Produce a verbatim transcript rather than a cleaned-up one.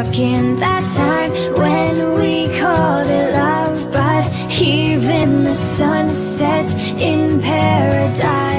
stuck in that time when we called it love. But even the sun sets in paradise.